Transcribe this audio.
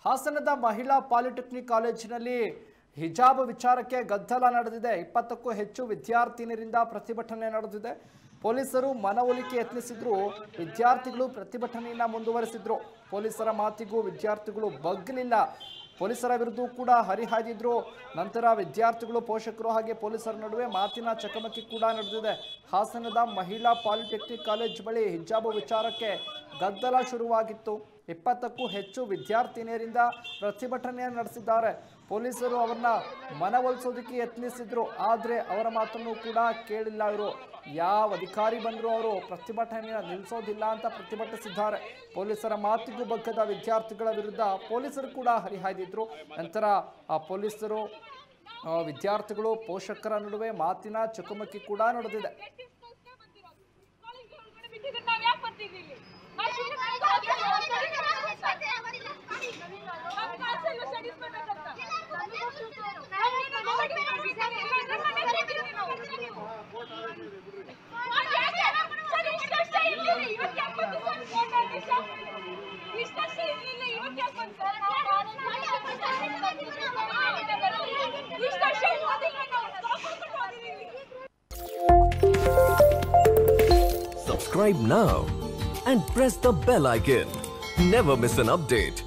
ಹಾಸನದ ಮಹಿಳಾ ಪಾಲಿಟೆಕ್ನಿಕ್ ಕಾಲೇಜಿನಲ್ಲಿ ಹಿಜಾಬ್ ವಿಚಾರಕ್ಕೆ ಗದ್ದಲ ನಡೆದಿದೆ। 20ಕ್ಕೂ ಹೆಚ್ಚು ವಿದ್ಯಾರ್ಥಿನಿಯರಿಂದ ಪ್ರತಿಭಟನೆ ನಡೆದಿದೆ। ಪೊಲೀಸರು ಮನವೊಲಿಕೆ ಯತ್ನಿಸಿದ್ರು, ವಿದ್ಯಾರ್ಥಿಗಳು ಪ್ರತಿಭಟನೆಯನ್ನ ಮುಂದುವರಿಸಿದ್ರು। ಪೊಲೀಸರ ಮಾತಿಗೂ ವಿದ್ಯಾರ್ಥಿಗಳು ಬಗ್ಗಲಿಲ್ಲ। ಪೊಲೀಸರ ವಿರುದ್ಧ ಕೂಡ ಹರಿಹಾಯ್ದಿದ್ರು। ನಂತರ ವಿದ್ಯಾರ್ಥಿಗಳು, ಪೋಷಕರು ಹಾಗೆ ಪೊಲೀಸರ ನಡುವೆ ಮಾತಿನ ಚಕಮಕಿ ಕೂಡ ನಡೆದಿದೆ। ಹಾಸನದ ಮಹಿಳಾ ಪಾಲಿಟೆಕ್ನಿಕ್ ಕಾಲೇಜ್ ಬಳಿ ಹಿಜಾಬ್ ವಿಚಾರಕ್ಕೆ ಗದ್ದಲ ಶುರುವಾಗಿತ್ತು। 20ಕ್ಕೂ ಹೆಚ್ಚು ವಿದ್ಯಾರ್ಥಿನಿಯರಿಂದ ಪ್ರತಿಭಟನೆ ನಡೆಸಿದ್ದಾರೆ। ಪೊಲೀಸರು ಅವರನ್ನ ಮನವೊಲಿಸೋದಕ್ಕೆ ಯತ್ನಿಸಿದ್ರು, ಆದರೆ ಅವರ ಮಾತನ್ನು ಕೂಡ ಕೇಳಿಲ್ಲ। ಇವರು ಯಾವ ಅಧಿಕಾರಿ ಬಂದರೂ ಅವರು ಪ್ರತಿಭಟನೆಯನ್ನು ನಿಲ್ಲಿಸೋದಿಲ್ಲ ಅಂತ ಪ್ರತಿಭಟಿಸಿದ್ದಾರೆ। ಪೊಲೀಸರ ಮಾತಿಗೂ ಬಗ್ಗದ ವಿದ್ಯಾರ್ಥಿಗಳ ವಿರುದ್ಧ ಪೊಲೀಸರು ಕೂಡ ಹರಿಹಾಯ್ದಿದ್ರು। ನಂತರ ಪೊಲೀಸರು, ವಿದ್ಯಾರ್ಥಿಗಳು, ಪೋಷಕರ ನಡುವೆ ಮಾತಿನ ಚಕಮಕಿ ಕೂಡ ನಡೆದಿದೆ। Subscribe now and press the bell icon. Never miss an update.